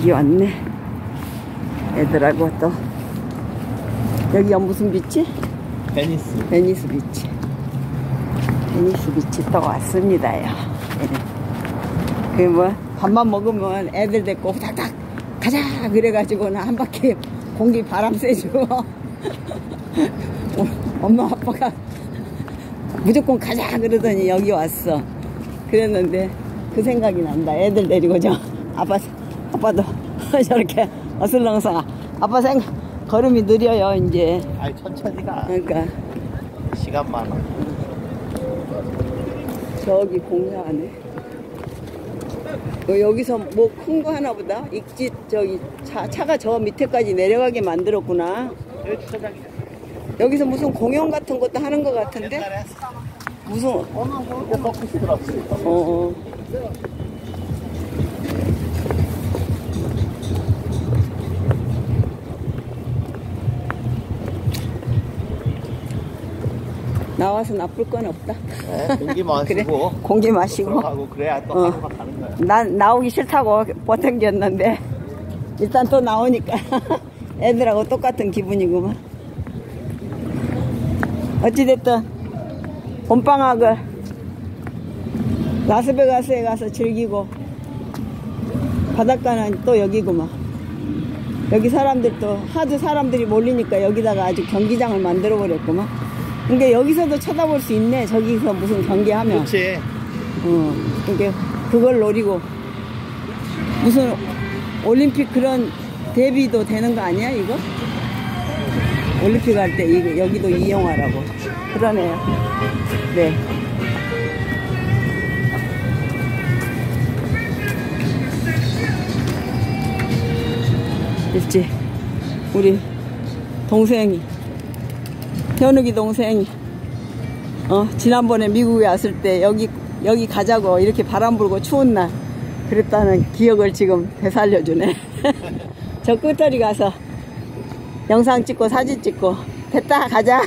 여기 왔네. 애들하고 또. 여기가 무슨 비치? 베니스. 베니스 비치. 베니스 비치 또 왔습니다요. 그 뭐 밥만 먹으면 애들 데리고 후닥닥 가자 그래가지고는 한 바퀴 공기 바람 쐬주고 엄마 아빠가 무조건 가자 그러더니 여기 왔어. 그랬는데 그 생각이 난다. 애들 데리고 아빠도 저렇게 어슬렁서 아빠 걸음이 느려요 이제. 아이 천천히 가. 그러니까 시간 많아. 저기 공사하네. 여기서 뭐 큰 거 하나 보다. 익짓 저기 차가 저 밑에까지 내려가게 만들었구나. 여기 주차장이야. 여기서 무슨 공연 같은 것도 하는 것 같은데? 옛날에 했어. 무슨 어느 서비스더라고. 나와서 나쁠 건 없다. 네, 공기 마시고. 그래, 공기 마시고. 하고 그래야 또 하루가 가는 거야. 난 나오기 싫다고 버팅겼는데 일단 또 나오니까 애들하고 똑같은 기분이구만. 어찌됐든 봄방학을 라스베가스에 가서 즐기고 바닷가는 또 여기구만. 여기 사람들도 하도 사람들이 몰리니까 여기다가 아주 경기장을 만들어 버렸구만. 근데 여기서도 쳐다볼 수 있네. 저기서 무슨 경기하면. 그렇지. 그러니까 그걸 노리고 무슨 올림픽 그런 대비도 되는 거 아니야 이거? 올림픽 할 때 이거 여기도 이용하라고. 그러네요. 네. 있지. 우리 동생이 현욱이 동생이 지난번에 미국에 왔을 때 여기 가자고 이렇게 바람 불고 추운 날 그랬다는 기억을 지금 되살려주네. 저 끝자리 가서 영상 찍고 사진 찍고 됐다 가자.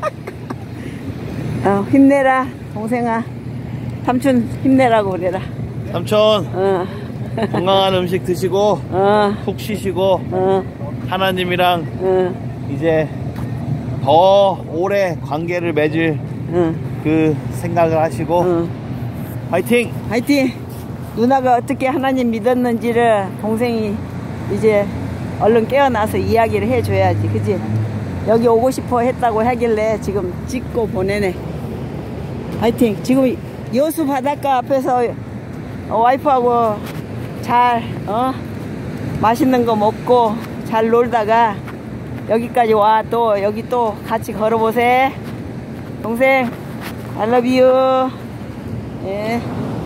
힘내라 동생아. 삼촌 힘내라고 그래라. 삼촌 건강한 음식 드시고 푹 쉬시고 하나님이랑 이제 더 오래 관계를 맺을 그 생각을 하시고 화이팅! 화이팅! 누나가 어떻게 하나님 믿었는지를 동생이 이제 얼른 깨어나서 이야기를 해줘야지. 그치? 여기 오고 싶어 했다고 하길래 지금 찍고 보내네. 화이팅! 지금 여수 바닷가 앞에서 와이프하고 잘 맛있는 거 먹고 잘 놀다가 여기까지 와. 또 여기 또 같이 걸어보세. 동생 I love you. 예.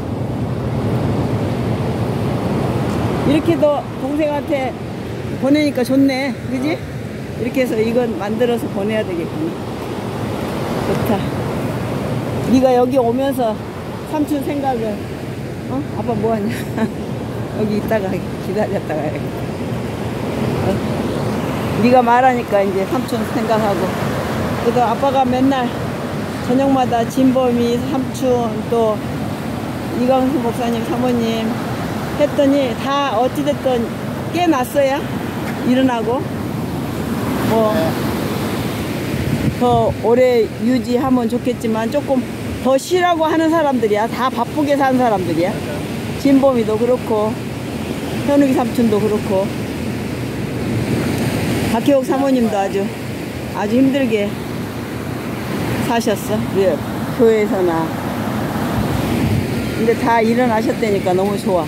이렇게도 동생한테 보내니까 좋네. 그지? 이렇게 해서 이건 만들어서 보내야 되겠구나. 좋다. 네가 여기 오면서 삼촌 생각을 아빠 뭐하냐. 여기 있다가 기다렸다가 해야겠다. 네가 말하니까 이제 삼촌 생각하고. 그래도 아빠가 맨날 저녁마다 진범이 삼촌 또 이광수 목사님 사모님 했더니 다 어찌됐든 깨났어요. 일어나고 뭐 더 오래 유지하면 좋겠지만 조금 더 쉬라고 하는 사람들이야. 다 바쁘게 사는 사람들이야. 진범이도 그렇고 현욱이 삼촌도 그렇고 박혜옥 사모님도 아주 힘들게 사셨어. 예, 교회에서나. 근데 다 일어나셨다니까 너무 좋아.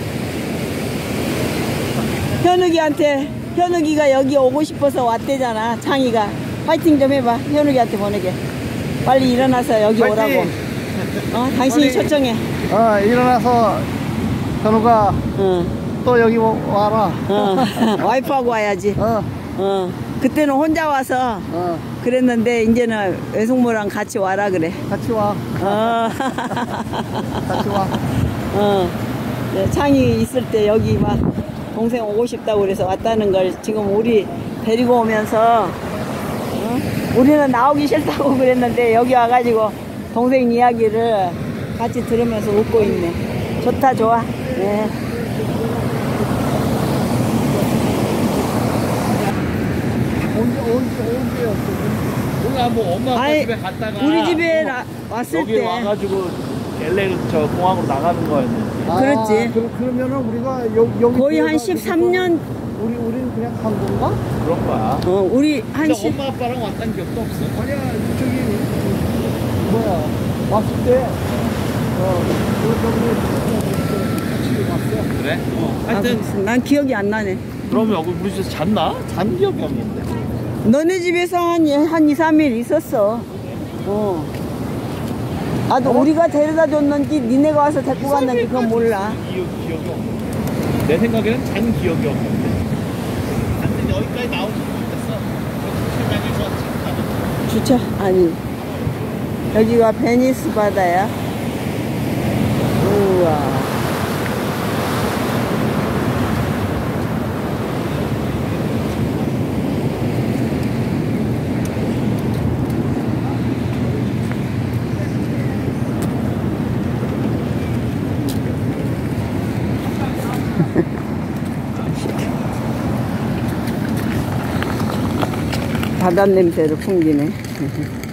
현욱이가 여기 오고 싶어서 왔대잖아. 창이가 파이팅 좀 해봐. 현욱이한테 보내게. 빨리 일어나서 여기 파이팅! 오라고. 당신이 초청해. 일어나서 현우가 또 여기 와라. 와이프하고 와야지. 그때는 혼자 와서 그랬는데 이제는 외숙모랑 같이 와라 그래. 같이 와. 같이 와. 네, 창이 있을 때 여기 막 동생 오고 싶다고 그래서 왔다는 걸 지금 우리 데리고 오면서 우리는 나오기 싫다고 그랬는데 여기 와가지고 동생 이야기를 같이 들으면서 웃고 있네. 좋다 좋아. 네. 몰라 뭐 엄마 아빠 아이, 집에 갔다가 우리 집에 왔을 여기 때. 와가지고 LA 저 공항으로 나가는 거였는데. 그렇지. 그러면은 우리가 여기 거의 한 13년. 우리는 그냥 간 건가? 그런 거야. 우리 한 근데 엄마 아빠랑 왔다는 기억도 없어. 아니야 저기 뭐야 왔을 때 같이 왔어. 그래? 하여튼 난 기억이 안 나네. 그러면 여기 우리 집에서 잤나? 잔 기억이 없는데. 너네 집에서 한 2, 3일 있었어. 나도 우리가 데려다 줬는지 니네가 와서 데리고 갔는지 그건 몰라. 기억이 없는데. 내 생각에는 잔 기억이 없는데. 하여튼 여기까지 나오지 못했어. 주차장에서 주차? 아니. 여기가 베니스 바다야. 우와. 바다 냄새를 풍기네.